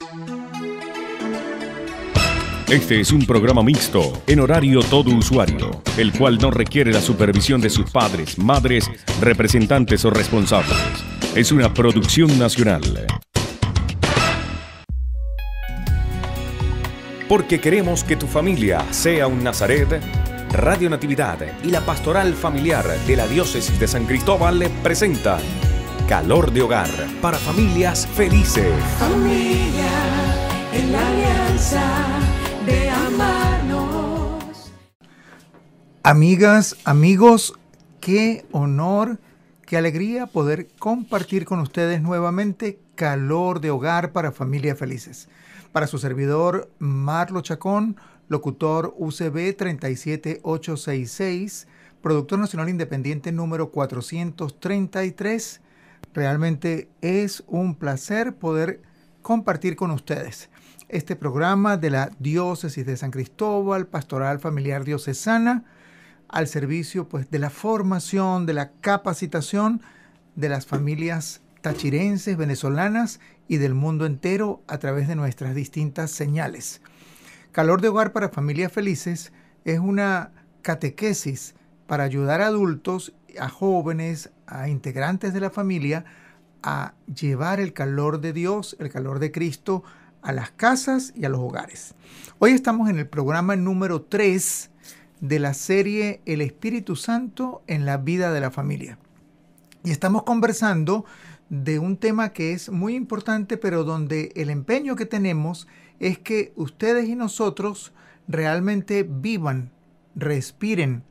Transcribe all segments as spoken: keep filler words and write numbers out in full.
Este es un programa mixto, en horario todo usuario, el cual no requiere la supervisión de sus padres, madres, representantes o responsables. Es una producción nacional. Porque queremos que tu familia sea un Nazaret, Radio Natividad y la Pastoral Familiar de la Diócesis de San Cristóbal presentan Calor de Hogar para familias felices. Familia en la alianza de amarnos. Amigas, amigos, qué honor, qué alegría poder compartir con ustedes nuevamente Calor de Hogar para familias felices. Para su servidor Marlo Chacón, locutor U C B tres siete ocho seis seis, productor nacional independiente número cuatrocientos treinta y tres. Realmente es un placer poder compartir con ustedes este programa de la Diócesis de San Cristóbal, Pastoral Familiar Diocesana, al servicio pues de la formación, de la capacitación de las familias tachirenses, venezolanas y del mundo entero a través de nuestras distintas señales. Calor de Hogar para Familias Felices es una catequesis para ayudar a adultos, a jóvenes, a integrantes de la familia a llevar el calor de Dios, el calor de Cristo a las casas y a los hogares. Hoy estamos en el programa número tres de la serie El Espíritu Santo en la vida de la familia. Y estamos conversando de un tema que es muy importante, pero donde el empeño que tenemos es que ustedes y nosotros realmente vivan, respiren,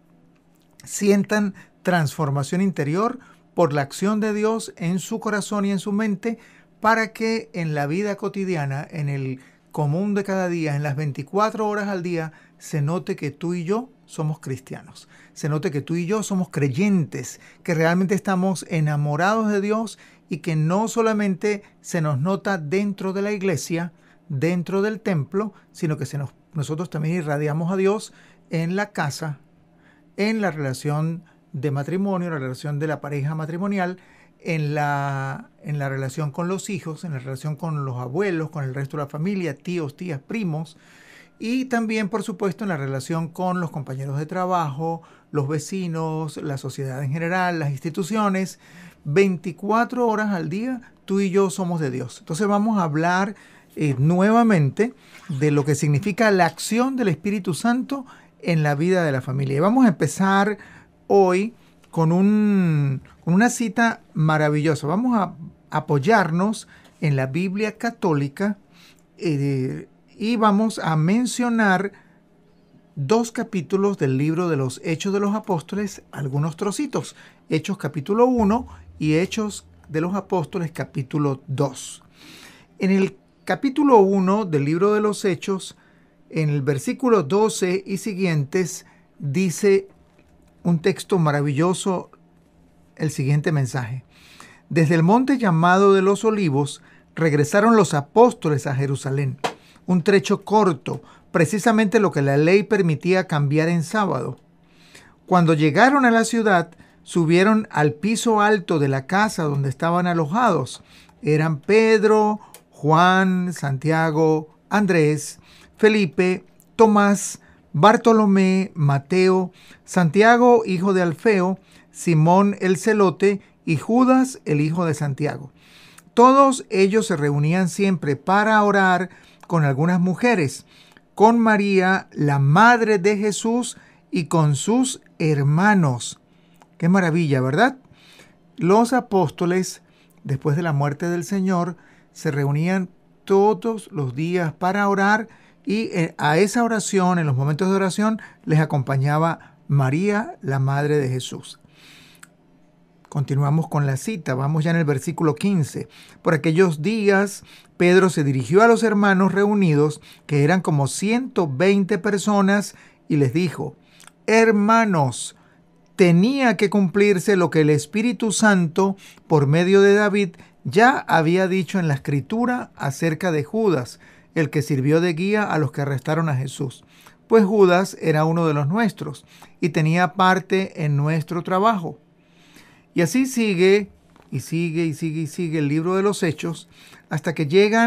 sientan transformación interior por la acción de Dios en su corazón y en su mente, para que en la vida cotidiana, en el común de cada día, en las veinticuatro horas al día, se note que tú y yo somos cristianos. Se note que tú y yo somos creyentes, que realmente estamos enamorados de Dios y que no solamente se nos nota dentro de la iglesia, dentro del templo, sino que se nos, nosotros también irradiamos a Dios en la casa, en la relación de matrimonio, en la relación de la pareja matrimonial, en la, en la relación con los hijos, en la relación con los abuelos, con el resto de la familia, tíos, tías, primos, y también, por supuesto, en la relación con los compañeros de trabajo, los vecinos, la sociedad en general, las instituciones. veinticuatro horas al día, tú y yo somos de Dios. Entonces vamos a hablar eh, nuevamente de lo que significa la acción del Espíritu Santo en la vida de la familia. Y vamos a empezar hoy con, un, con una cita maravillosa. Vamos a apoyarnos en la Biblia católica eh, y vamos a mencionar dos capítulos del libro de los Hechos de los Apóstoles, algunos trocitos. Hechos capítulo uno y Hechos de los Apóstoles capítulo dos. En el capítulo uno del libro de los Hechos, en el versículo doce y siguientes, dice un texto maravilloso, el siguiente mensaje. Desde el monte llamado de los Olivos, regresaron los apóstoles a Jerusalén. Un trecho corto, precisamente lo que la ley permitía cambiar en sábado. Cuando llegaron a la ciudad, subieron al piso alto de la casa donde estaban alojados. Eran Pedro, Juan, Santiago, Andrés, Felipe, Tomás, Bartolomé, Mateo, Santiago, hijo de Alfeo, Simón el Celote y Judas, el hijo de Santiago. Todos ellos se reunían siempre para orar con algunas mujeres, con María, la madre de Jesús, y con sus hermanos. Qué maravilla, ¿verdad? Los apóstoles, después de la muerte del Señor, se reunían todos los días para orar, y a esa oración, en los momentos de oración, les acompañaba María, la madre de Jesús. Continuamos con la cita, vamos ya en el versículo quince. Por aquellos días, Pedro se dirigió a los hermanos reunidos, que eran como ciento veinte personas, y les dijo: Hermanos, tenía que cumplirse lo que el Espíritu Santo, por medio de David, ya había dicho en la Escritura acerca de Judas, el que sirvió de guía a los que arrestaron a Jesús. Pues Judas era uno de los nuestros y tenía parte en nuestro trabajo. Y así sigue, y sigue, y sigue, y sigue el libro de los Hechos, hasta que llegan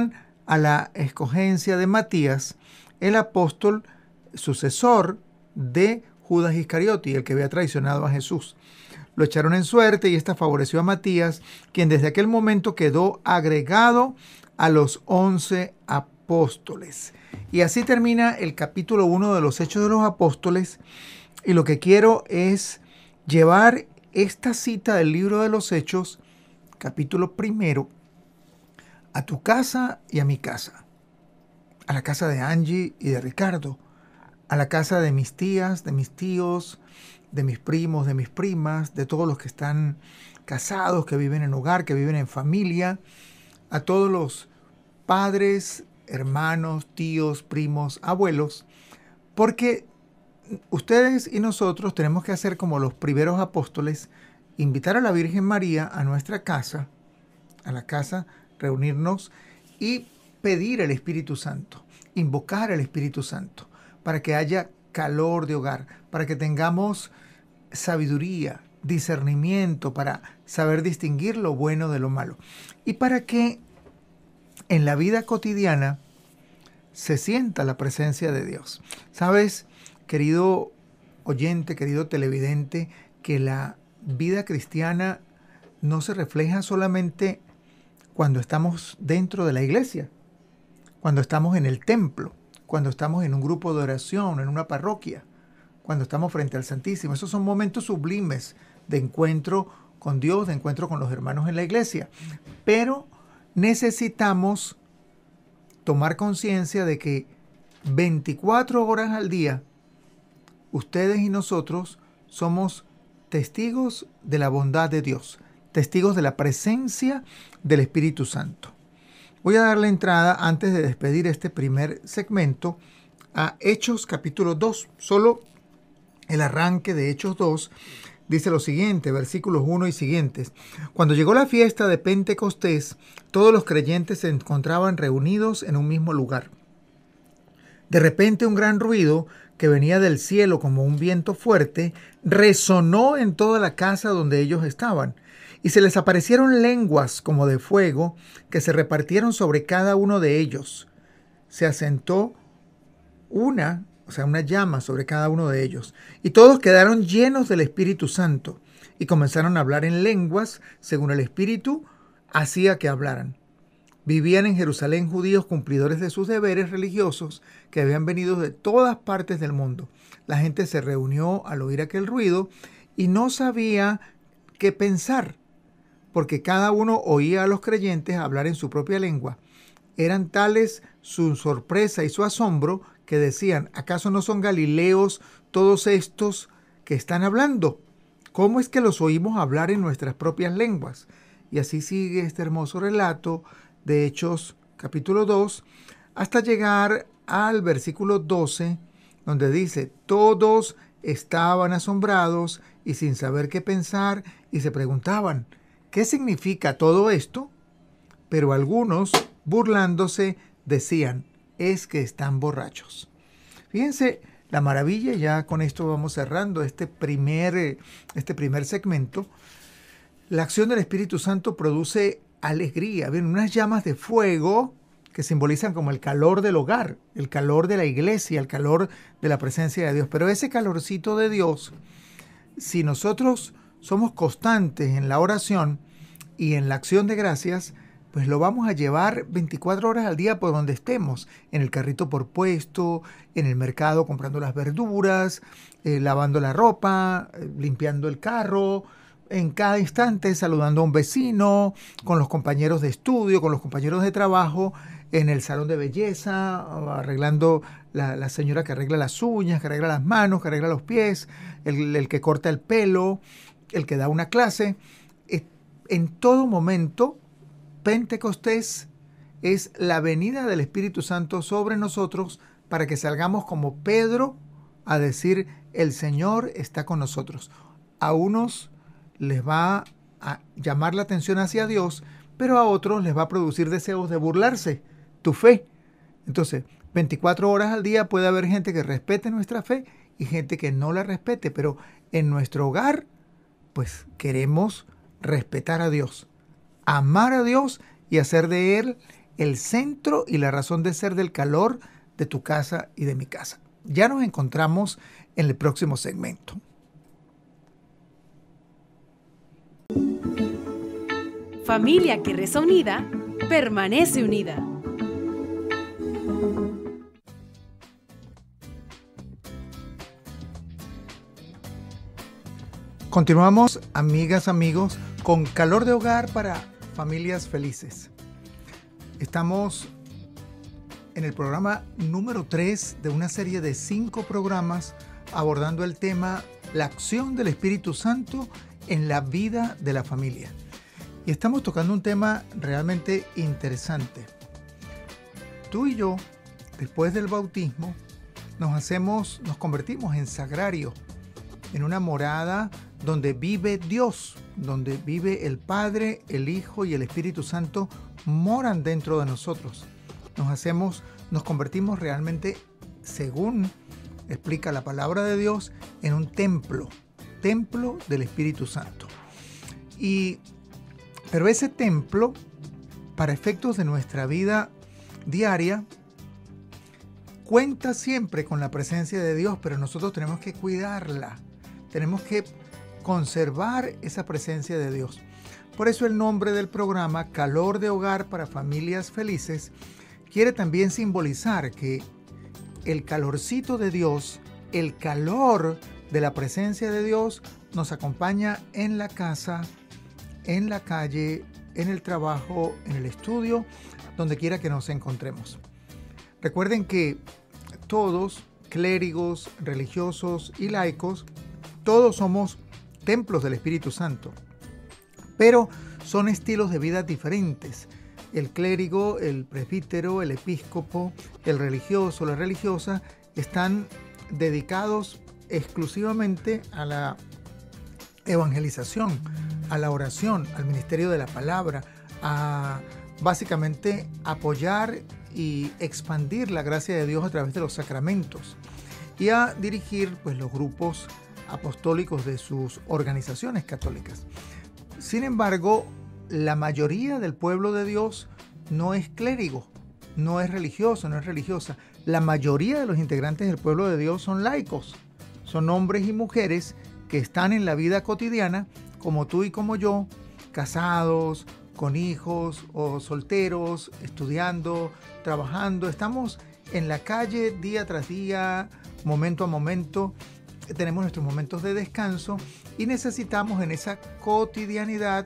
a la escogencia de Matías, el apóstol sucesor de Judas Iscariote, el que había traicionado a Jesús. Lo echaron en suerte y esta favoreció a Matías, quien desde aquel momento quedó agregado a los once apóstoles. Y así termina el capítulo uno de los Hechos de los Apóstoles. Y lo que quiero es llevar esta cita del libro de los Hechos, capítulo primero, a tu casa y a mi casa. A la casa de Angie y de Ricardo. A la casa de mis tías, de mis tíos, de mis primos, de mis primas, de todos los que están casados, que viven en hogar, que viven en familia. A todos los padres, hermanos, tíos, primos, abuelos. Porque ustedes y nosotros tenemos que hacer como los primeros apóstoles, invitar a la Virgen María a nuestra casa, a la casa, reunirnos y pedir el Espíritu Santo, invocar al Espíritu Santo, para que haya calor de hogar, para que tengamos sabiduría, discernimiento, para saber distinguir lo bueno de lo malo. Y para que en la vida cotidiana se sienta la presencia de Dios. ¿Sabes, querido oyente, querido televidente, que la vida cristiana no se refleja solamente cuando estamos dentro de la iglesia, cuando estamos en el templo, cuando estamos en un grupo de oración, en una parroquia, cuando estamos frente al Santísimo? Esos son momentos sublimes de encuentro con Dios, de encuentro con los hermanos en la iglesia. Pero necesitamos tomar conciencia de que veinticuatro horas al día, ustedes y nosotros somos testigos de la bondad de Dios, testigos de la presencia del Espíritu Santo. Voy a darle entrada, antes de despedir este primer segmento, a Hechos capítulo dos. Solo el arranque de Hechos dos dice lo siguiente, versículos uno y siguientes. Cuando llegó la fiesta de Pentecostés, todos los creyentes se encontraban reunidos en un mismo lugar. De repente un gran ruido que venía del cielo como un viento fuerte resonó en toda la casa donde ellos estaban. Y se les aparecieron lenguas como de fuego que se repartieron sobre cada uno de ellos. Se asentó una, o sea, una llama sobre cada uno de ellos. Y todos quedaron llenos del Espíritu Santo y comenzaron a hablar en lenguas según el Espíritu hacía que hablaran. Vivían en Jerusalén judíos cumplidores de sus deberes religiosos que habían venido de todas partes del mundo. La gente se reunió al oír aquel ruido y no sabía qué pensar, porque cada uno oía a los creyentes hablar en su propia lengua. Eran tales su sorpresa y su asombro que decían, ¿acaso no son galileos todos estos que están hablando? ¿Cómo es que los oímos hablar en nuestras propias lenguas? Y así sigue este hermoso relato de Hechos capítulo dos, hasta llegar al versículo doce, donde dice, todos estaban asombrados y sin saber qué pensar, y se preguntaban, ¿qué significa todo esto? Pero algunos, burlándose, decían, es que están borrachos. Fíjense la maravilla, ya con esto vamos cerrando este primer, este primer segmento. La acción del Espíritu Santo produce alegría. Ven, unas llamas de fuego que simbolizan como el calor del hogar, el calor de la iglesia, el calor de la presencia de Dios. Pero ese calorcito de Dios, si nosotros somos constantes en la oración y en la acción de gracias, pues lo vamos a llevar veinticuatro horas al día por donde estemos, en el carrito por puesto, en el mercado comprando las verduras, eh, lavando la ropa, eh, limpiando el carro, en cada instante saludando a un vecino, con los compañeros de estudio, con los compañeros de trabajo, en el salón de belleza, arreglando la, la señora que arregla las uñas, que arregla las manos, que arregla los pies, el, el que corta el pelo, el que da una clase. En todo momento, Pentecostés es la venida del Espíritu Santo sobre nosotros para que salgamos como Pedro a decir, el Señor está con nosotros. A unos les va a llamar la atención hacia Dios, pero a otros les va a producir deseos de burlarse, tu fe. Entonces, veinticuatro horas al día puede haber gente que respete nuestra fe y gente que no la respete, pero en nuestro hogar, pues queremos respetar a Dios, amar a Dios y hacer de Él el centro y la razón de ser del calor de tu casa y de mi casa. Ya nos encontramos en el próximo segmento. Familia que reza unida, permanece unida. Continuamos, amigas, amigos, con Calor de Hogar para familias felices. Estamos en el programa número tres de una serie de cinco programas abordando el tema la acción del Espíritu Santo en la vida de la familia. Y estamos tocando un tema realmente interesante. Tú y yo, después del bautismo, nos hacemos, nos convertimos en sagrario, en una morada donde vive Dios, donde vive el Padre, el Hijo y el Espíritu Santo moran dentro de nosotros. Nos hacemos, nos convertimos realmente, según explica la palabra de Dios, en un templo, templo del Espíritu Santo. Y, pero ese templo, para efectos de nuestra vida diaria, cuenta siempre con la presencia de Dios, pero nosotros tenemos que cuidarla. Tenemos que conservar esa presencia de Dios. Por eso el nombre del programa, Calor de Hogar para Familias Felices, quiere también simbolizar que el calorcito de Dios, el calor de la presencia de Dios, nos acompaña en la casa, en la calle, en el trabajo, en el estudio, donde quiera que nos encontremos. Recuerden que todos, clérigos, religiosos y laicos, todos somos templos del Espíritu Santo, pero son estilos de vida diferentes. El clérigo, el presbítero, el episcopo, el religioso, la religiosa, están dedicados exclusivamente a la evangelización, a la oración, al ministerio de la palabra, a básicamente apoyar y expandir la gracia de Dios a través de los sacramentos y a dirigir pues, los grupos apostólicos de sus organizaciones católicas. Sin embargo, la mayoría del pueblo de Dios no es clérigo, no es religioso, no es religiosa. La mayoría de los integrantes del pueblo de Dios son laicos, son hombres y mujeres que están en la vida cotidiana, como tú y como yo, casados, con hijos o solteros, estudiando, trabajando. Estamos en la calle día tras día, momento a momento. Tenemos nuestros momentos de descanso y necesitamos en esa cotidianidad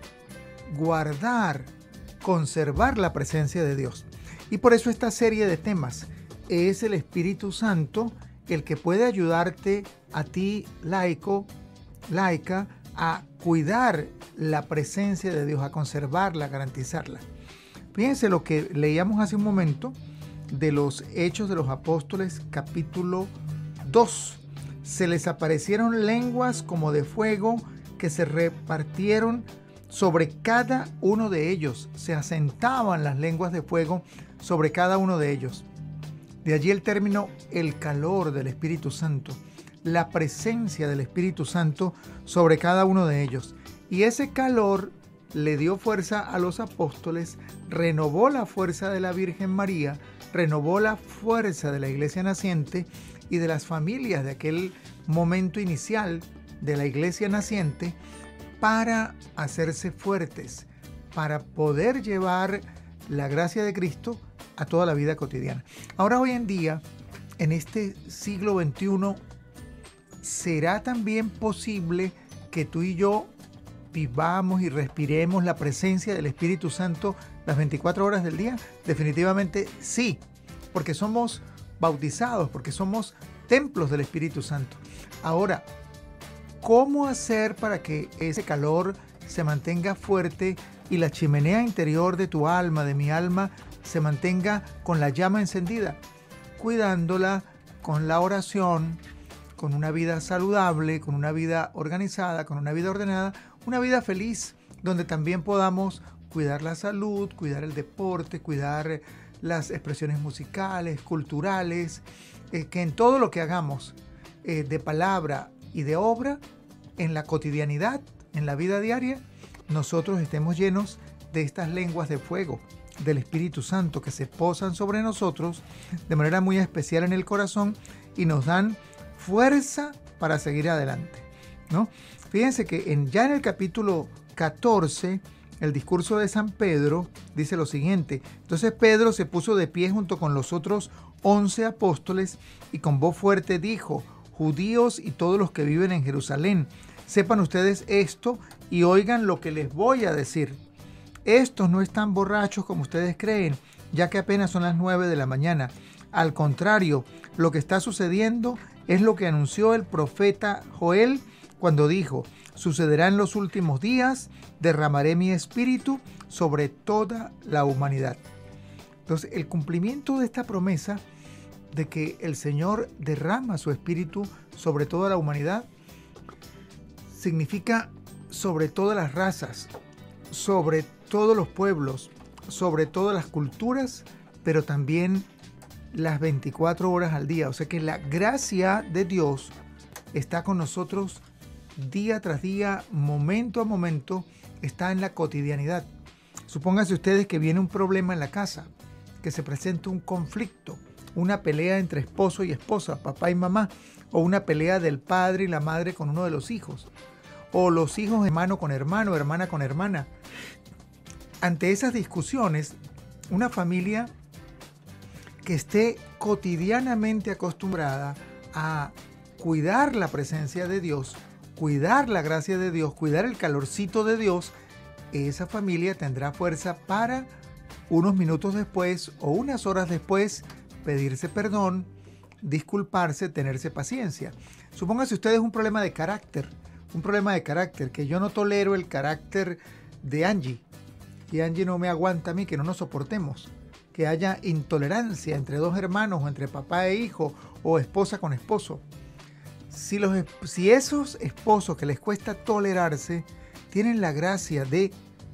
guardar, conservar la presencia de Dios. Y por eso esta serie de temas es el Espíritu Santo el que puede ayudarte a ti, laico, laica, a cuidar la presencia de Dios, a conservarla, a garantizarla. Fíjense lo que leíamos hace un momento de los Hechos de los Apóstoles, capítulo dos. Se les aparecieron lenguas como de fuego que se repartieron sobre cada uno de ellos. Se asentaban las lenguas de fuego sobre cada uno de ellos. De allí el término el calor del Espíritu Santo, la presencia del Espíritu Santo sobre cada uno de ellos. Y ese calor le dio fuerza a los apóstoles, renovó la fuerza de la Virgen María, renovó la fuerza de la iglesia naciente y de las familias de aquel momento inicial de la iglesia naciente para hacerse fuertes, para poder llevar la gracia de Cristo a toda la vida cotidiana. Ahora, hoy en día, en este siglo veintiuno, ¿será también posible que tú y yo vivamos y respiremos la presencia del Espíritu Santo las veinticuatro horas del día? Definitivamente sí, porque somos bautizados, porque somos templos del Espíritu Santo. Ahora, ¿cómo hacer para que ese calor se mantenga fuerte y la chimenea interior de tu alma, de mi alma, se mantenga con la llama encendida? Cuidándola con la oración, con una vida saludable, con una vida organizada, con una vida ordenada, una vida feliz, donde también podamos cuidar la salud, cuidar el deporte, cuidar las expresiones musicales, culturales, eh, que en todo lo que hagamos eh, de palabra y de obra, en la cotidianidad, en la vida diaria, nosotros estemos llenos de estas lenguas de fuego del Espíritu Santo que se posan sobre nosotros de manera muy especial en el corazón y nos dan fuerza para seguir adelante, ¿no? Fíjense que en, ya en el capítulo catorce, el discurso de San Pedro dice lo siguiente: entonces Pedro se puso de pie junto con los otros once apóstoles y con voz fuerte dijo: judíos y todos los que viven en Jerusalén, sepan ustedes esto y oigan lo que les voy a decir. Estos no están borrachos como ustedes creen, ya que apenas son las nueve de la mañana. Al contrario, lo que está sucediendo es lo que anunció el profeta Joel cuando dijo: sucederá en los últimos días, derramaré mi espíritu sobre toda la humanidad. Entonces, el cumplimiento de esta promesa de que el Señor derrama su espíritu sobre toda la humanidad significa sobre todas las razas, sobre todos los pueblos, sobre todas las culturas, pero también las veinticuatro horas al día. O sea que la gracia de Dios está con nosotros día tras día, momento a momento, está en la cotidianidad. Supónganse ustedes que viene un problema en la casa, que se presenta un conflicto, una pelea entre esposo y esposa, papá y mamá, o una pelea del padre y la madre con uno de los hijos, o los hijos hermano con hermano, hermana con hermana. Ante esas discusiones, una familia que esté cotidianamente acostumbrada a cuidar la presencia de Dios, cuidar la gracia de Dios, cuidar el calorcito de Dios, esa familia tendrá fuerza para unos minutos después o unas horas después pedirse perdón, disculparse, tenerse paciencia. Supóngase ustedes un problema de carácter, un problema de carácter, que yo no tolero el carácter de Angie, y Angie no me aguanta a mí, que no nos soportemos, que haya intolerancia entre dos hermanos o entre papá e hijo o esposa con esposo. Si, los, si esos esposos que les cuesta tolerarse tienen la gracia de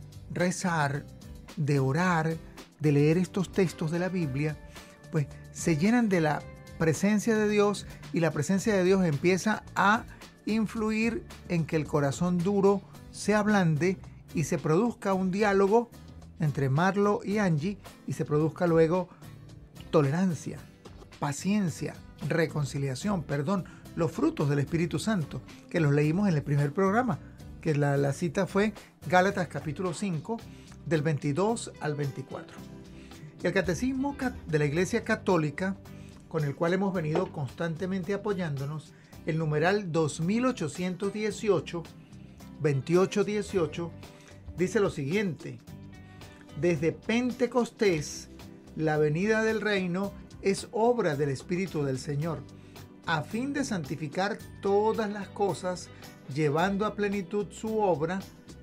rezar, de orar, de leer estos textos de la Biblia, pues se llenan de la presencia de Dios y la presencia de Dios empieza a influir en que el corazón duro se ablande y se produzca un diálogo entre Marlo y Angie y se produzca luego tolerancia, paciencia, reconciliación, perdón, los frutos del Espíritu Santo, que los leímos en el primer programa, que la, la cita fue Gálatas capítulo cinco, del veintidós al veinticuatro. El Catecismo de la Iglesia Católica, con el cual hemos venido constantemente apoyándonos, el numeral dos mil ochocientos dieciocho, veintiocho dieciocho, dice lo siguiente: desde Pentecostés, la venida del reino es obra del Espíritu del Señor, a fin de santificar todas las cosas, llevando a plenitud su obra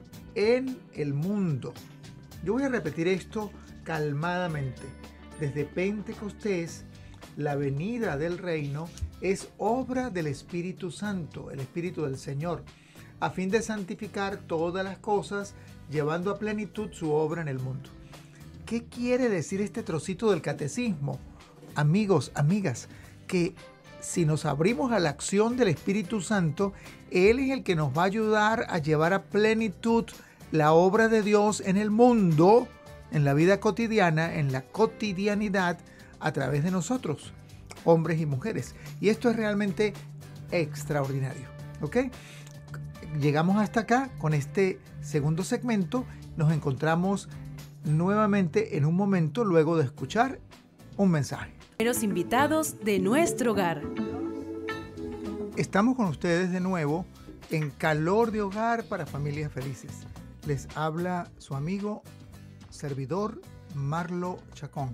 en el mundo. Yo voy a repetir esto calmadamente. Desde Pentecostés, la venida del reino es obra del Espíritu Santo, el Espíritu del Señor, a fin de santificar todas las cosas, llevando a plenitud su obra en el mundo. ¿Qué quiere decir este trocito del catecismo? Amigos, amigas, que si nos abrimos a la acción del Espíritu Santo, Él es el que nos va a ayudar a llevar a plenitud la obra de Dios en el mundo, en la vida cotidiana, en la cotidianidad, a través de nosotros, hombres y mujeres. Y esto es realmente extraordinario, ¿ok? Llegamos hasta acá con este segundo segmento. Nos encontramos nuevamente en un momento luego de escuchar un mensaje. Los invitados de nuestro hogar. Estamos con ustedes de nuevo en Calor de Hogar para Familias Felices. Les habla su amigo, servidor Marlo Chacón.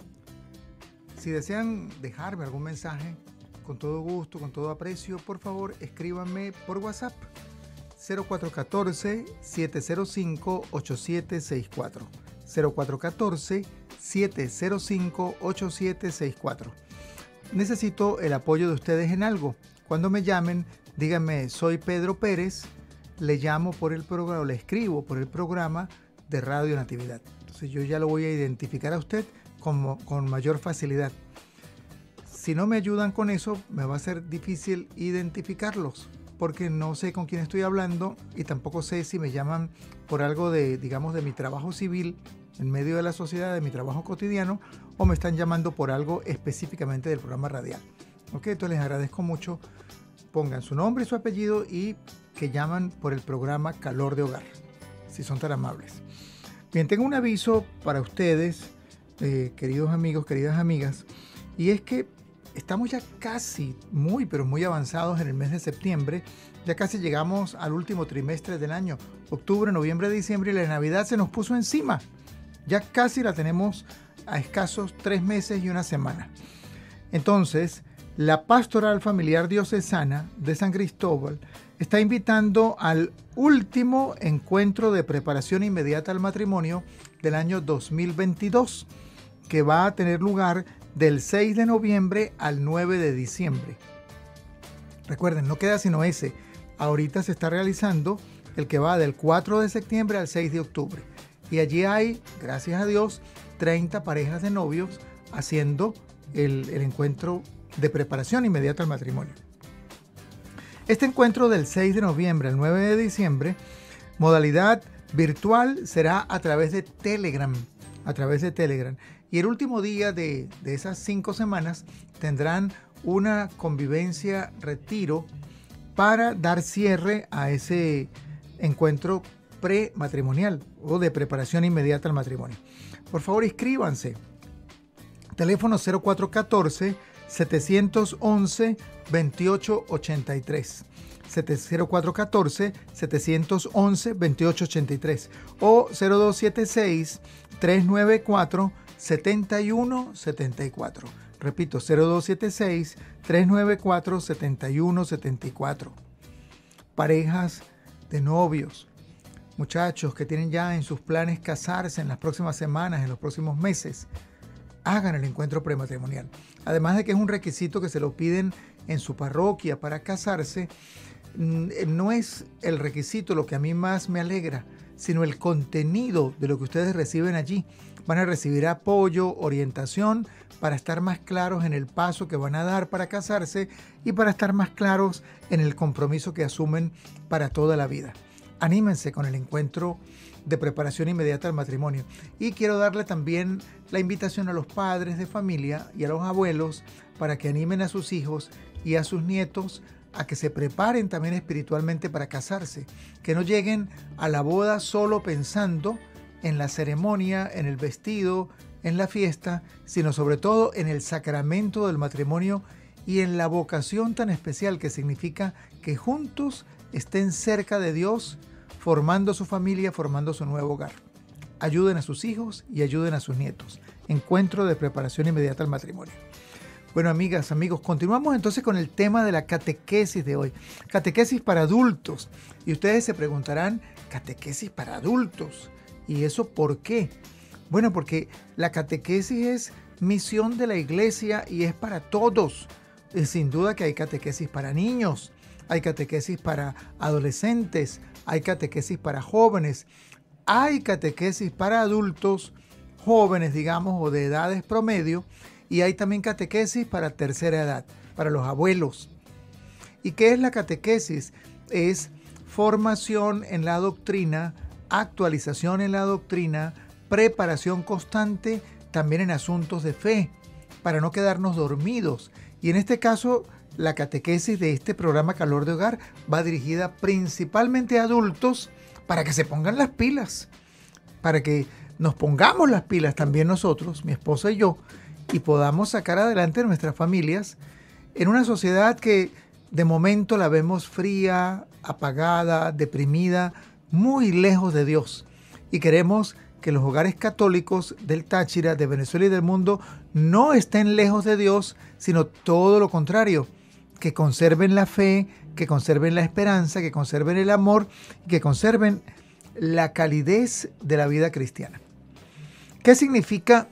Si desean dejarme algún mensaje, con todo gusto, con todo aprecio, por favor escríbanme por WhatsApp cero cuatro uno cuatro, siete cero cinco, ocho siete seis cuatro. cero cuatro uno cuatro, siete cero cinco, ocho siete seis cuatro. Necesito el apoyo de ustedes en algo. Cuando me llamen, díganme: soy Pedro Pérez, le llamo por el programa, le escribo por el programa de Radio Natividad. Entonces yo ya lo voy a identificar a usted con, con mayor facilidad. Si no me ayudan con eso, me va a ser difícil identificarlos, porque no sé con quién estoy hablando y tampoco sé si me llaman por algo de, digamos, de mi trabajo civil en medio de la sociedad, de mi trabajo cotidiano, o me están llamando por algo específicamente del programa radial. ¿Ok? Entonces les agradezco mucho. Pongan su nombre y su apellido y que llaman por el programa Calor de Hogar, si son tan amables. Bien, tengo un aviso para ustedes, eh, queridos amigos, queridas amigas, y es que estamos ya casi, muy, pero muy avanzados en el mes de septiembre. Ya casi llegamos al último trimestre del año. Octubre, noviembre, diciembre, y la Navidad se nos puso encima. Ya casi la tenemos a escasos tres meses y una semana. Entonces, la Pastoral Familiar Diocesana de San Cristóbal está invitando al último encuentro de preparación inmediata al matrimonio del año dos mil veintidós, que va a tener lugar del seis de noviembre al nueve de diciembre. Recuerden, no queda sino ese. Ahorita se está realizando el que va del cuatro de septiembre al seis de octubre. Y allí hay, gracias a Dios, treinta parejas de novios haciendo el, el encuentro de preparación inmediata al matrimonio. Este encuentro del seis de noviembre al nueve de diciembre, modalidad virtual, será a través de Telegram, a través de Telegram. Y el último día de, de esas cinco semanas tendrán una convivencia retiro para dar cierre a ese encuentro prematrimonial o de preparación inmediata al matrimonio. Por favor, inscríbanse. Teléfono cero cuatro uno cuatro, siete uno uno, dos ocho ocho tres. cero cuatro uno cuatro, siete uno uno, dos ocho ocho tres o cero dos siete seis, tres nueve cuatro, siete uno siete cuatro. Repito, cero dos siete seis, tres nueve cuatro, siete uno siete cuatro. Parejas de novios, muchachos que tienen ya en sus planes casarse en las próximas semanas, en los próximos meses, hagan el encuentro prematrimonial. Además de que es un requisito que se lo piden en su parroquia para casarse, no es el requisito lo que a mí más me alegra, sino el contenido de lo que ustedes reciben allí. Van a recibir apoyo, orientación, para estar más claros en el paso que van a dar para casarse y para estar más claros en el compromiso que asumen para toda la vida. Anímense con el encuentro de preparación inmediata al matrimonio. Y quiero darle también la invitación a los padres de familia y a los abuelos para que animen a sus hijos y a sus nietos a que se preparen también espiritualmente para casarse, que no lleguen a la boda solo pensando en la ceremonia, en el vestido, en la fiesta, sino sobre todo en el sacramento del matrimonio y en la vocación tan especial que significa que juntos estén cerca de Dios, formando su familia, formando su nuevo hogar. Ayuden a sus hijos y ayuden a sus nietos. Encuentro de preparación inmediata al matrimonio. Bueno, amigas, amigos, continuamos entonces con el tema de la catequesis de hoy. Catequesis para adultos. Y ustedes se preguntarán, ¿catequesis para adultos? ¿Y eso por qué? Bueno, porque la catequesis es misión de la iglesia y es para todos. Y sin duda que hay catequesis para niños, hay catequesis para adolescentes, hay catequesis para jóvenes, hay catequesis para adultos, jóvenes, digamos, o de edades promedio, y hay también catequesis para tercera edad, para los abuelos. ¿Y qué es la catequesis? Es formación en la doctrina, actualización en la doctrina, preparación constante también en asuntos de fe, para no quedarnos dormidos. Y en este caso, la catequesis de este programa Calor de Hogar va dirigida principalmente a adultos para que se pongan las pilas, para que nos pongamos las pilas también nosotros, mi esposa y yo, y podamos sacar adelante nuestras familias en una sociedad que de momento la vemos fría, apagada, deprimida, muy lejos de Dios. Y queremos que los hogares católicos del Táchira, de Venezuela y del mundo no estén lejos de Dios, sino todo lo contrario, que conserven la fe, que conserven la esperanza, que conserven el amor, que conserven la calidez de la vida cristiana. ¿Qué significa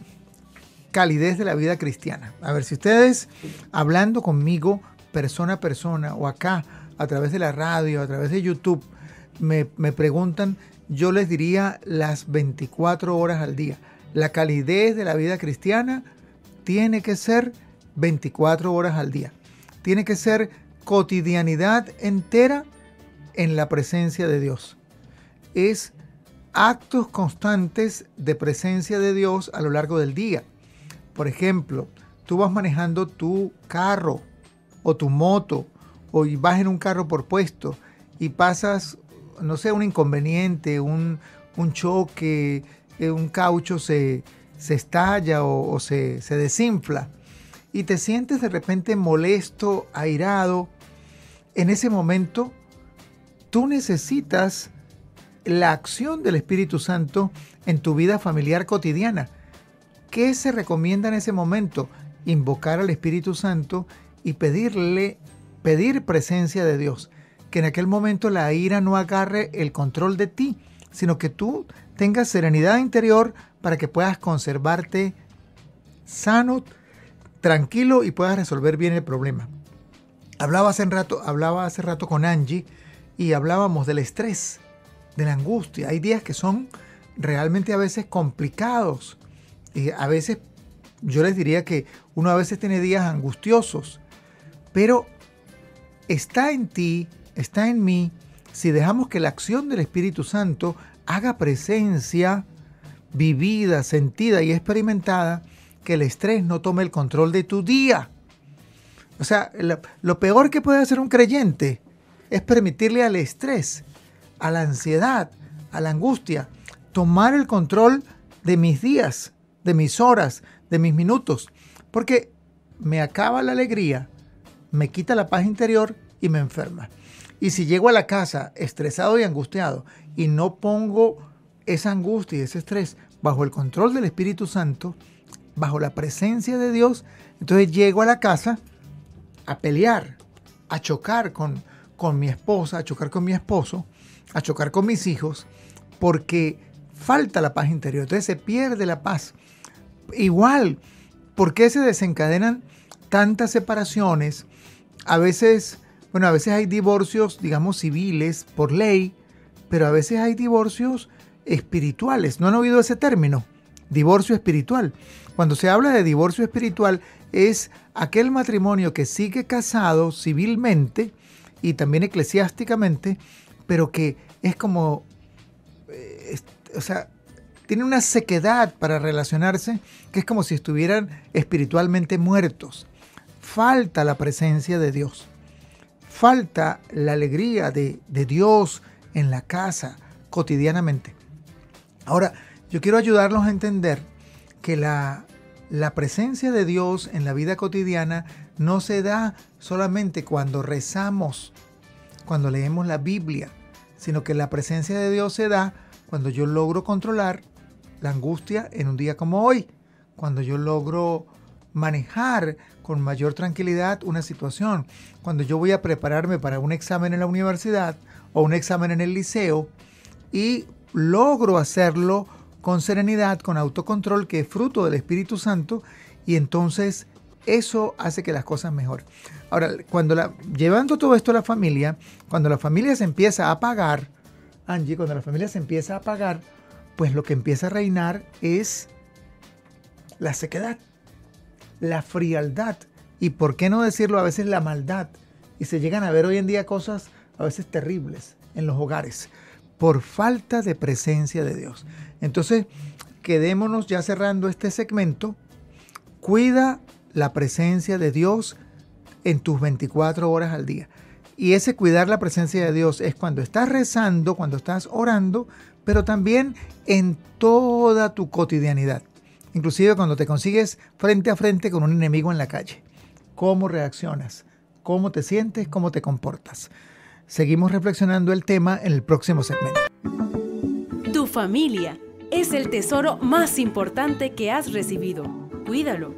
calidez de la vida cristiana? A ver, si ustedes hablando conmigo persona a persona o acá a través de la radio, a través de YouTube, me, me preguntan, yo les diría las veinticuatro horas al día. La calidez de la vida cristiana tiene que ser veinticuatro horas al día. Tiene que ser cotidianidad entera en la presencia de Dios. Es actos constantes de presencia de Dios a lo largo del día. Por ejemplo, tú vas manejando tu carro o tu moto o vas en un carro por puesto y pasas, no sé, un inconveniente, un, un choque, un caucho se, se estalla o, o se, se desinfla y te sientes de repente molesto, airado. En ese momento, tú necesitas la acción del Espíritu Santo en tu vida familiar cotidiana. ¿Qué se recomienda en ese momento? Invocar al Espíritu Santo y pedirle, pedir presencia de Dios. Que en aquel momento la ira no agarre el control de ti, sino que tú tengas serenidad interior para que puedas conservarte sano, tranquilo y puedas resolver bien el problema. Hablaba hace rato, hablaba hace rato con Angie y hablábamos del estrés, de la angustia. Hay días que son realmente a veces complicados y a veces yo les diría que uno a veces tiene días angustiosos, pero está en ti, está en mí, si dejamos que la acción del Espíritu Santo haga presencia vivida, sentida y experimentada, que el estrés no tome el control de tu día. O sea, lo, lo peor que puede hacer un creyente es permitirle al estrés, a la ansiedad, a la angustia, tomar el control de mis días, de mis horas, de mis minutos, porque me acaba la alegría, me quita la paz interior y me enferma. Y si llego a la casa estresado y angustiado y no pongo esa angustia y ese estrés bajo el control del Espíritu Santo, bajo la presencia de Dios, entonces llego a la casa a pelear, a chocar con, con mi esposa, a chocar con mi esposo, a chocar con mis hijos, porque falta la paz interior, entonces se pierde la paz. Igual, ¿por qué se desencadenan tantas separaciones? A veces, bueno, a veces hay divorcios, digamos, civiles por ley, pero a veces hay divorcios espirituales. ¿No han oído ese término? Divorcio espiritual. Cuando se habla de divorcio espiritual, es aquel matrimonio que sigue casado civilmente y también eclesiásticamente, pero que es como, eh, es, o sea, tiene una sequedad para relacionarse, que es como si estuvieran espiritualmente muertos. Falta la presencia de Dios. Falta la alegría de, de Dios en la casa cotidianamente. Ahora, yo quiero ayudarlos a entender que la, la presencia de Dios en la vida cotidiana no se da solamente cuando rezamos, cuando leemos la Biblia, sino que la presencia de Dios se da cuando yo logro controlar la angustia en un día como hoy, cuando yo logro manejar con mayor tranquilidad una situación, cuando yo voy a prepararme para un examen en la universidad o un examen en el liceo y logro hacerlo con serenidad, con autocontrol, que es fruto del Espíritu Santo, y entonces eso hace que las cosas mejoren. Ahora, cuando la, llevando todo esto a la familia, cuando la familia se empieza a apagar, Angie, cuando la familia se empieza a apagar, pues lo que empieza a reinar es la sequedad, la frialdad y, por qué no decirlo, a veces la maldad. Y se llegan a ver hoy en día cosas a veces terribles en los hogares por falta de presencia de Dios. Entonces, quedémonos ya cerrando este segmento. Cuida la presencia de Dios en tus veinticuatro horas al día. Y ese cuidar la presencia de Dios es cuando estás rezando, cuando estás orando, pero también en toda tu cotidianidad. Inclusive cuando te consigues frente a frente con un enemigo en la calle. ¿Cómo reaccionas? ¿Cómo te sientes? ¿Cómo te comportas? Seguimos reflexionando el tema en el próximo segmento. Tu familia es el tesoro más importante que has recibido. Cuídalo.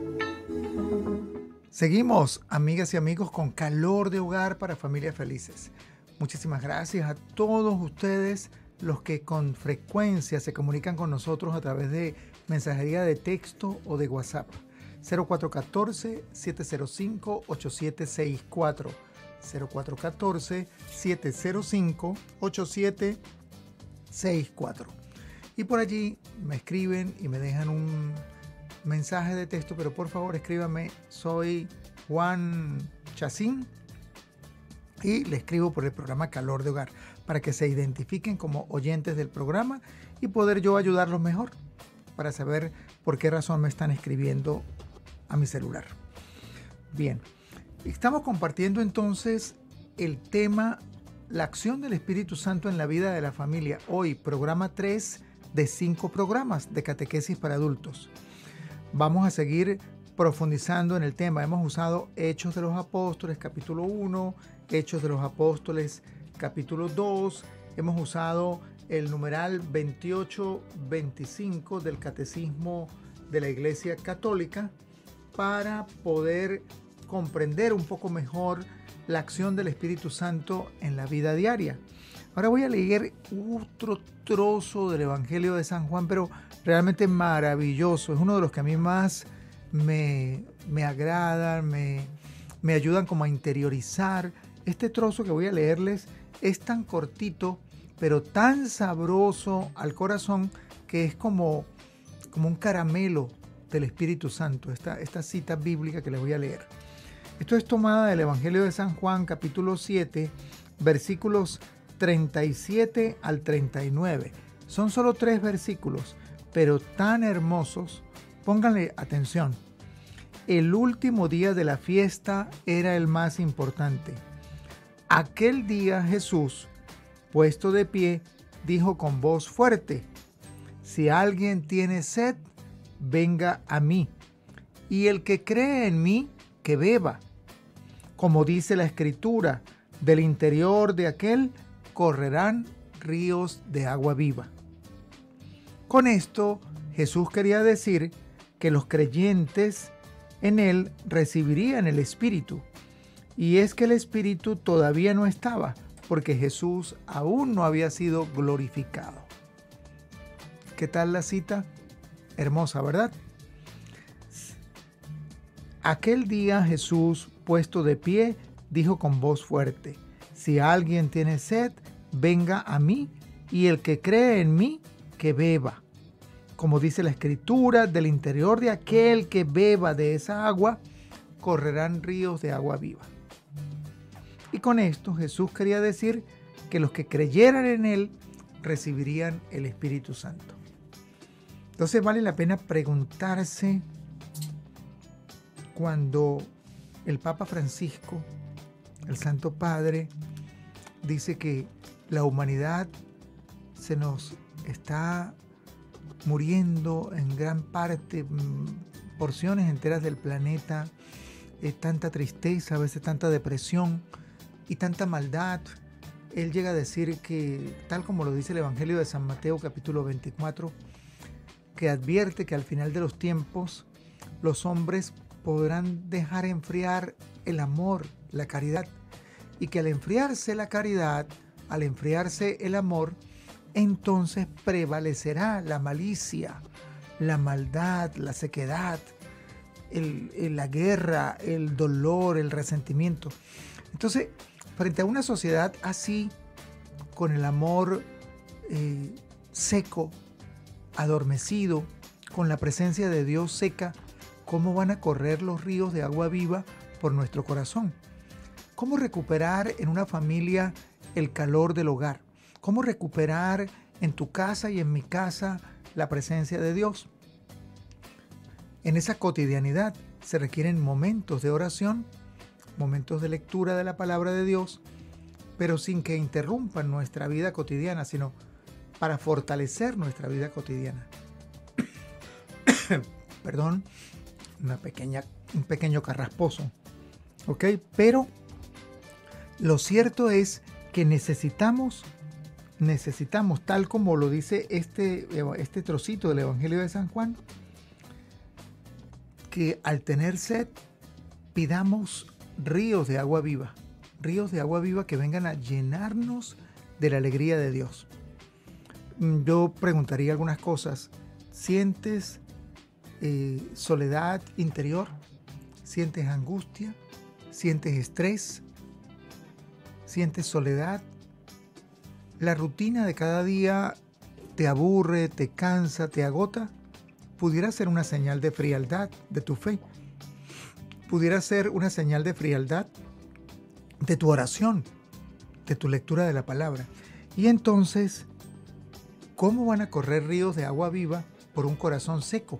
Seguimos, amigas y amigos, con Calor de Hogar para Familias Felices. Muchísimas gracias a todos ustedes, los que con frecuencia se comunican con nosotros a través de mensajería de texto o de WhatsApp. cero cuatro uno cuatro, siete cero cinco, ocho siete seis cuatro. cero cuatro uno cuatro, siete cero cinco, ocho siete seis cuatro. Y por allí me escriben y me dejan un mensaje de texto, pero por favor escríbame, soy Juan Chacín y le escribo por el programa Calor de Hogar. para que se identifiquen como oyentes del programa y poder yo ayudarlos mejor para saber por qué razón me están escribiendo a mi celular. Bien, estamos compartiendo entonces el tema la acción del Espíritu Santo en la vida de la familia. Hoy, programa tres de cinco programas de catequesis para adultos. Vamos a seguir profundizando en el tema. Hemos usado Hechos de los Apóstoles, capítulo uno, Hechos de los Apóstoles, capítulo dos. Hemos usado el numeral veintiocho veinticinco del Catecismo de la Iglesia Católica para poder comprender un poco mejor la acción del Espíritu Santo en la vida diaria. Ahora voy a leer otro trozo del Evangelio de San Juan, pero realmente maravilloso. Es uno de los que a mí más me, me agradan, me, me ayudan como a interiorizar. Este trozo que voy a leerles es tan cortito, pero tan sabroso al corazón que es como, como un caramelo del Espíritu Santo, esta, esta cita bíblica que les voy a leer. Esto es tomada del Evangelio de San Juan, capítulo siete, versículos treinta y siete al treinta y nueve. Son solo tres versículos, pero tan hermosos. Pónganle atención. El último día de la fiesta era el más importante. Aquel día Jesús, puesto de pie, dijo con voz fuerte: si alguien tiene sed, venga a mí, y el que cree en mí, que beba. Como dice la Escritura, del interior de aquel correrán ríos de agua viva. Con esto, Jesús quería decir que los creyentes en él recibirían el Espíritu. Y es que el Espíritu todavía no estaba, porque Jesús aún no había sido glorificado. ¿Qué tal la cita? Hermosa, ¿verdad? Aquel día Jesús, puesto de pie, dijo con voz fuerte: si alguien tiene sed, venga a mí, y el que cree en mí, que beba. Como dice la Escritura, del interior de aquel que beba de esa agua, correrán ríos de agua viva. Y con esto Jesús quería decir que los que creyeran en él recibirían el Espíritu Santo. Entonces vale la pena preguntarse, cuando el Papa Francisco, el Santo Padre, dice que la humanidad se nos está muriendo en gran parte, porciones enteras del planeta, eh, tanta tristeza, a veces tanta depresión y tanta maldad. Él llega a decir que, tal como lo dice el Evangelio de San Mateo capítulo veinticuatro, que advierte que al final de los tiempos los hombres podrán dejar enfriar el amor, la caridad, y que al enfriarse la caridad, al enfriarse el amor, entonces prevalecerá la malicia, la maldad, la sequedad, el, el, la guerra, el dolor, el resentimiento. Entonces, frente a una sociedad así, con el amor eh, seco, adormecido, con la presencia de Dios seca, ¿cómo van a correr los ríos de agua viva por nuestro corazón? ¿Cómo recuperar en una familia el calor del hogar? ¿Cómo recuperar en tu casa y en mi casa la presencia de Dios? En esa cotidianidad se requieren momentos de oración, momentos de lectura de la palabra de Dios, pero sin que interrumpan nuestra vida cotidiana, sino para fortalecer nuestra vida cotidiana. Perdón, una pequeña, un pequeño carrasposo, ¿ok? Pero lo cierto es que necesitamos, necesitamos, tal como lo dice este, este trocito del Evangelio de San Juan, que al tener sed pidamos ríos de agua viva, ríos de agua viva que vengan a llenarnos de la alegría de Dios. Yo preguntaría algunas cosas. ¿Sientes eh, soledad interior? ¿Sientes angustia? ¿Sientes estrés? ¿Sientes soledad? ¿La rutina de cada día te aburre, te cansa, te agota? Pudiera ser una señal de frialdad de tu fe. Pudiera ser una señal de frialdad de tu oración, de tu lectura de la palabra. Y entonces, ¿cómo van a correr ríos de agua viva por un corazón seco?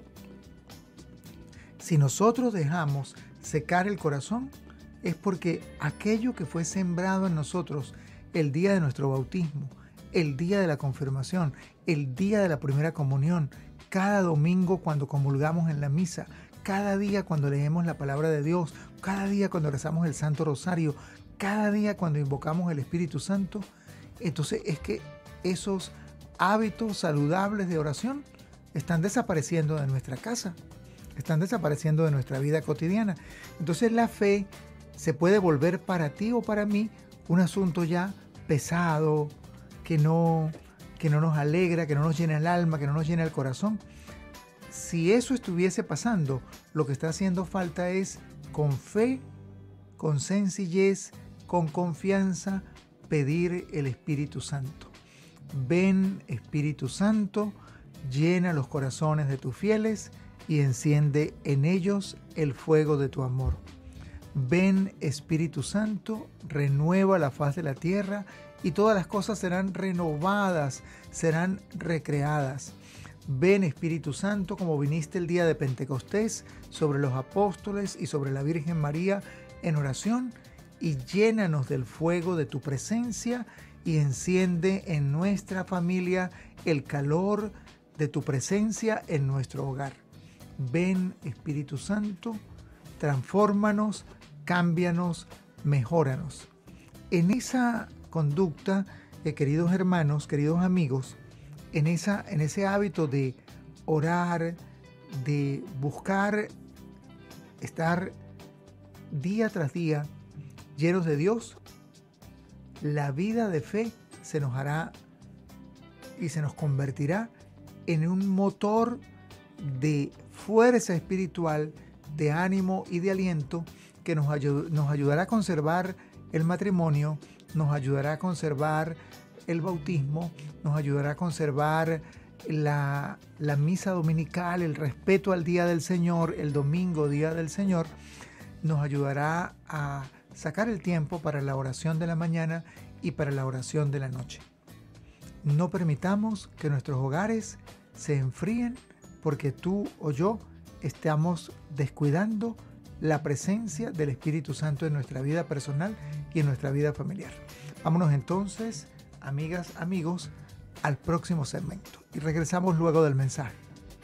Si nosotros dejamos secar el corazón, es porque aquello que fue sembrado en nosotros el día de nuestro bautismo, el día de la confirmación, el día de la primera comunión, cada domingo cuando comulgamos en la misa, cada día cuando leemos la palabra de Dios, cada día cuando rezamos el Santo Rosario, cada día cuando invocamos el Espíritu Santo, entonces es que esos hábitos saludables de oración están desapareciendo de nuestra casa, están desapareciendo de nuestra vida cotidiana. Entonces la fe se puede volver para ti o para mí un asunto ya pesado, que no, que no nos alegra, que no nos llena el alma, que no nos llena el corazón. Si eso estuviese pasando, lo que está haciendo falta es con fe, con sencillez, con confianza, pedir el Espíritu Santo. Ven, Espíritu Santo, llena los corazones de tus fieles y enciende en ellos el fuego de tu amor. Ven, Espíritu Santo, renueva la faz de la tierra y todas las cosas serán renovadas, serán recreadas. Ven, Espíritu Santo, como viniste el día de Pentecostés sobre los apóstoles y sobre la Virgen María en oración, y llénanos del fuego de tu presencia y enciende en nuestra familia el calor de tu presencia en nuestro hogar. Ven, Espíritu Santo, transfórmanos, cámbianos, mejóranos. En esa conducta, eh, queridos hermanos, queridos amigos, en, esa, en ese hábito de orar, de buscar estar día tras día llenos de Dios, la vida de fe se nos hará y se nos convertirá en un motor de fuerza espiritual, de ánimo y de aliento que nos, ayud- nos ayudará a conservar el matrimonio, nos ayudará a conservar el bautismo, nos ayudará a conservar la, la misa dominical, el respeto al día del Señor, el domingo, día del Señor, nos ayudará a sacar el tiempo para la oración de la mañana y para la oración de la noche. No permitamos que nuestros hogares se enfríen porque tú o yo estamos descuidando la presencia del Espíritu Santo en nuestra vida personal y en nuestra vida familiar. Vámonos entonces, amigas, amigos, al próximo segmento y regresamos luego del mensaje.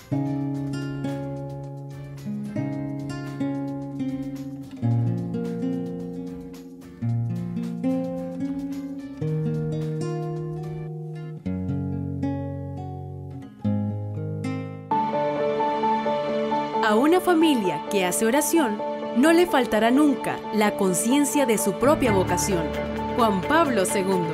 A una familia que hace oración, no le faltará nunca la conciencia de su propia vocación. Juan Pablo segundo.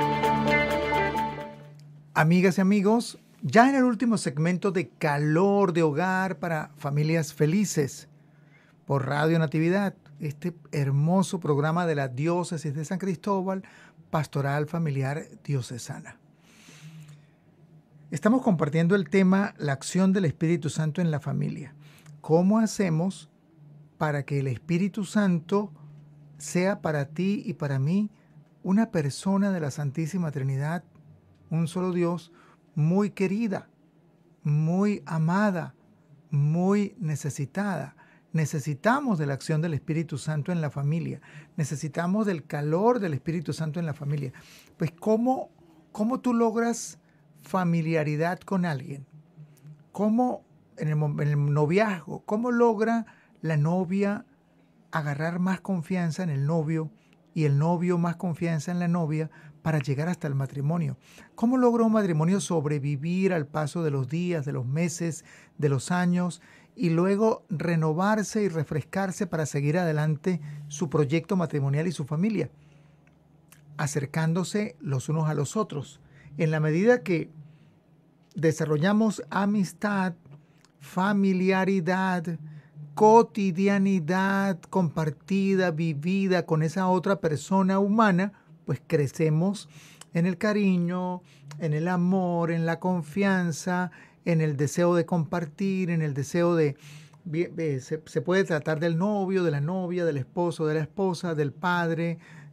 Amigas y amigos, ya en el último segmento de Calor de Hogar para Familias Felices por Radio Natividad, este hermoso programa de la Diócesis de San Cristóbal, Pastoral Familiar Diocesana. Estamos compartiendo el tema la acción del Espíritu Santo en la familia. ¿Cómo hacemos para que el Espíritu Santo sea para ti y para mí una persona de la Santísima Trinidad, un solo Dios, muy querida, muy amada, muy necesitada? Necesitamos de la acción del Espíritu Santo en la familia. Necesitamos del calor del Espíritu Santo en la familia. Pues, ¿cómo, cómo tú logras familiaridad con alguien? ¿Cómo en el, en el noviazgo, cómo logra la novia agarrar más confianza en el novio y el novio más confianza en la novia para llegar hasta el matrimonio? ¿Cómo logra un matrimonio sobrevivir al paso de los días, de los meses, de los años y luego renovarse y refrescarse para seguir adelante su proyecto matrimonial y su familia? Acercándose los unos a los otros. En la medida que desarrollamos amistad, familiaridad, cotidianidad compartida, vivida con esa otra persona humana, pues crecemos en el cariño, en el amor, en la confianza, en el deseo de compartir, en el deseo de... Se, se puede tratar del novio, de la novia, del esposo, de la esposa, del padre,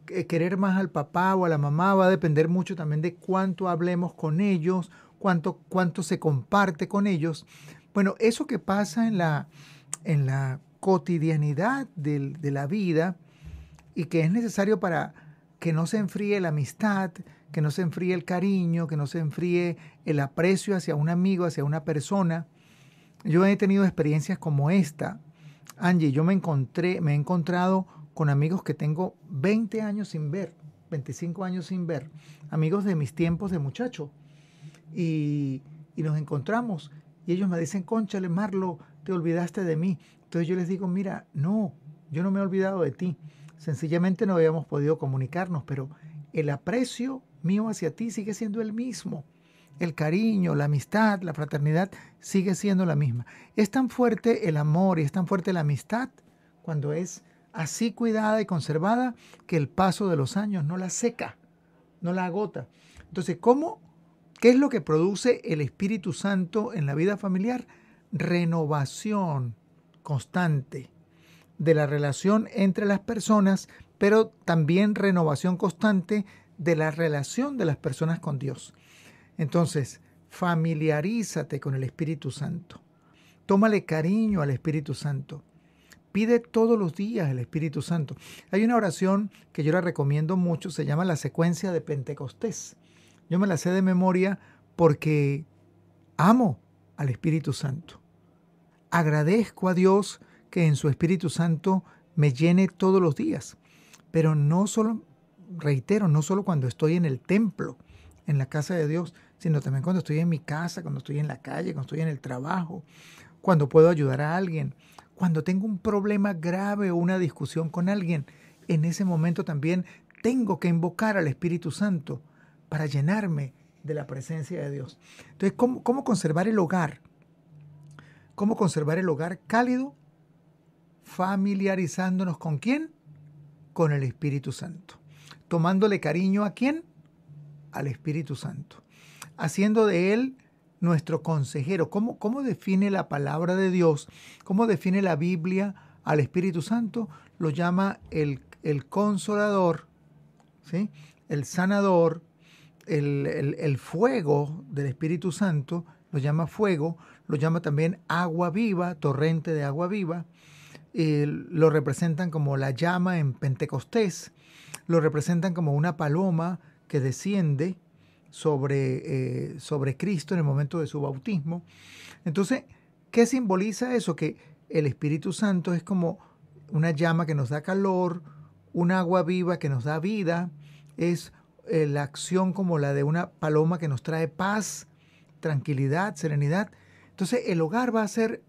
querer más al papá o a la mamá va a depender mucho también de cuánto hablemos con ellos, cuánto, cuánto se comparte con ellos. Bueno, eso que pasa en la, en la cotidianidad de, de la vida y que es necesario para que no se enfríe la amistad, que no se enfríe el cariño, que no se enfríe el aprecio hacia un amigo, hacia una persona. Yo he tenido experiencias como esta. Angie, yo me encontré, me he encontrado con amigos que tengo veinte años sin ver, veinticinco años sin ver, amigos de mis tiempos de muchacho. Y, y nos encontramos y ellos me dicen, cónchale, Marlo, te olvidaste de mí. Entonces yo les digo, mira, no, yo no me he olvidado de ti. Sencillamente no habíamos podido comunicarnos, pero el aprecio mío hacia ti sigue siendo el mismo. El cariño, la amistad, la fraternidad sigue siendo la misma. Es tan fuerte el amor y es tan fuerte la amistad cuando es así cuidada y conservada que el paso de los años no la seca, no la agota. Entonces, ¿cómo? ¿Qué es lo que produce el Espíritu Santo en la vida familiar? Renovación constante de la relación entre las personas, pero también renovación constante de la relación de las personas con Dios. Entonces, familiarízate con el Espíritu Santo. Tómale cariño al Espíritu Santo. Pide todos los días el Espíritu Santo. Hay una oración que yo la recomiendo mucho, se llama la secuencia de Pentecostés. Yo me la sé de memoria porque amo al Espíritu Santo. Agradezco a Dios que en su Espíritu Santo me llene todos los días. Pero no solo, reitero, no solo cuando estoy en el templo, en la casa de Dios, sino también cuando estoy en mi casa, cuando estoy en la calle, cuando estoy en el trabajo, cuando puedo ayudar a alguien, cuando tengo un problema grave o una discusión con alguien. En ese momento también tengo que invocar al Espíritu Santo para llenarme de la presencia de Dios. Entonces, ¿cómo, cómo conservar el hogar? ¿Cómo conservar el hogar cálido? Familiarizándonos con ¿quién? Con el Espíritu Santo. Tomándole cariño ¿a quién? Al Espíritu Santo. Haciendo de Él nuestro consejero. ¿Cómo, cómo define la palabra de Dios? ¿Cómo define la Biblia al Espíritu Santo? Lo llama el, el consolador, ¿sí? El sanador, el, el, el fuego del Espíritu Santo, lo llama fuego, lo llama también agua viva, torrente de agua viva. Eh, lo representan como la llama en Pentecostés, lo representan como una paloma que desciende sobre, eh, sobre Cristo en el momento de su bautismo. Entonces, ¿qué simboliza eso? Que el Espíritu Santo es como una llama que nos da calor, un agua viva que nos da vida, es eh, la acción como la de una paloma que nos trae paz, tranquilidad, serenidad. Entonces, el hogar va a ser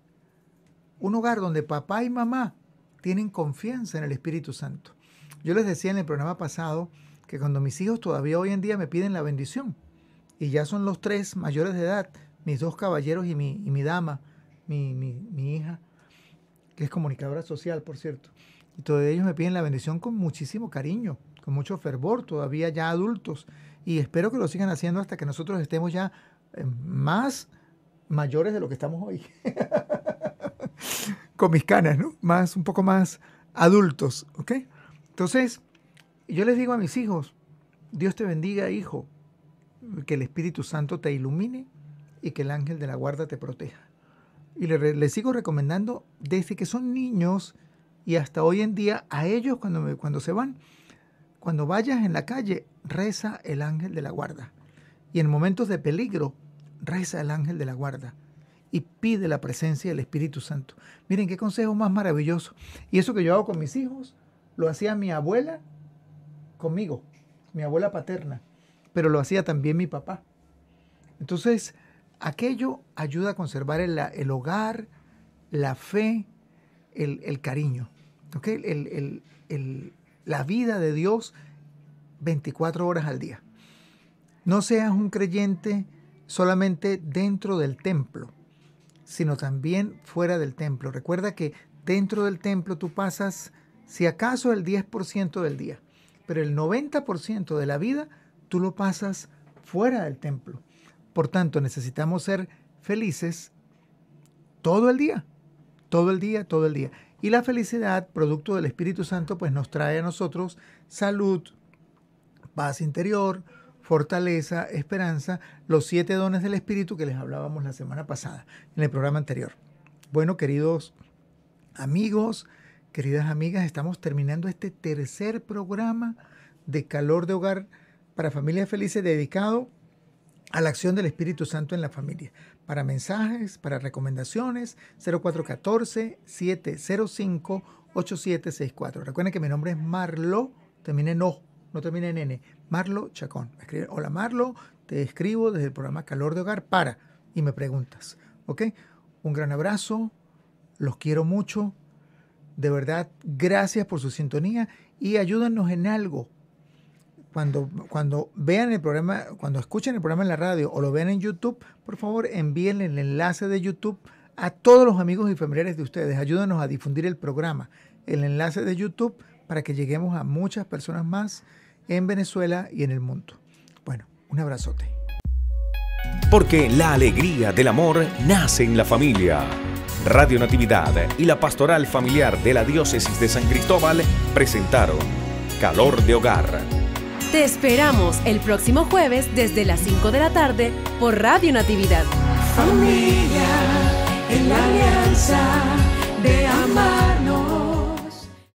un hogar donde papá y mamá tienen confianza en el Espíritu Santo. Yo les decía en el programa pasado que cuando mis hijos todavía hoy en día me piden la bendición, y ya son los tres mayores de edad, mis dos caballeros y mi, y mi dama, mi, mi, mi hija, que es comunicadora social, por cierto, y todos ellos me piden la bendición con muchísimo cariño, con mucho fervor, todavía ya adultos, y espero que lo sigan haciendo hasta que nosotros estemos ya eh, más mayores de lo que estamos hoy. Con mis canas, ¿no? Más, un poco más adultos, ¿ok? Entonces, yo les digo a mis hijos, Dios te bendiga, hijo, que el Espíritu Santo te ilumine y que el ángel de la guarda te proteja. Y les le sigo recomendando desde que son niños y hasta hoy en día a ellos cuando, me, cuando se van, cuando vayas en la calle, reza el ángel de la guarda. Y en momentos de peligro, reza el ángel de la guarda. Y pide la presencia del Espíritu Santo. Miren qué consejo más maravilloso. Y eso que yo hago con mis hijos, lo hacía mi abuela conmigo, mi abuela paterna, pero lo hacía también mi papá. Entonces, aquello ayuda a conservar el, el hogar, la fe, el, el cariño, ¿okay? el, el, el, la vida de Dios veinticuatro horas al día. No seas un creyente solamente dentro del templo, sino también fuera del templo. Recuerda que dentro del templo tú pasas, si acaso, el diez por ciento del día, pero el noventa por ciento de la vida tú lo pasas fuera del templo. Por tanto, necesitamos ser felices todo el día, todo el día, todo el día. Y la felicidad, producto del Espíritu Santo, pues nos trae a nosotros salud, paz interior, fortaleza, esperanza, los siete dones del Espíritu que les hablábamos la semana pasada, en el programa anterior. Bueno, queridos amigos, queridas amigas, estamos terminando este tercer programa de Calor de Hogar para Familias Felices dedicado a la acción del Espíritu Santo en la familia. Para mensajes, para recomendaciones, cero cuatro uno cuatro, siete cero cinco, ocho siete seis cuatro. Recuerden que mi nombre es Marlo, termina en O, no termina en N, Marlo Chacón. Me escribe, hola Marlo, te escribo desde el programa Calor de Hogar para, y me preguntas, ¿ok? Un gran abrazo, los quiero mucho, de verdad, gracias por su sintonía y ayúdennos en algo. Cuando, cuando vean el programa, cuando escuchen el programa en la radio o lo vean en YouTube, por favor envíen el enlace de YouTube a todos los amigos y familiares de ustedes. Ayúdenos a difundir el programa, el enlace de YouTube, para que lleguemos a muchas personas más en Venezuela y en el mundo. Bueno, un abrazote. Porque la alegría del amor nace en la familia. Radio Natividad y la Pastoral Familiar de la Diócesis de San Cristóbal presentaron Calor de Hogar. Te esperamos el próximo jueves desde las cinco de la tarde por Radio Natividad. Familia en la alianza.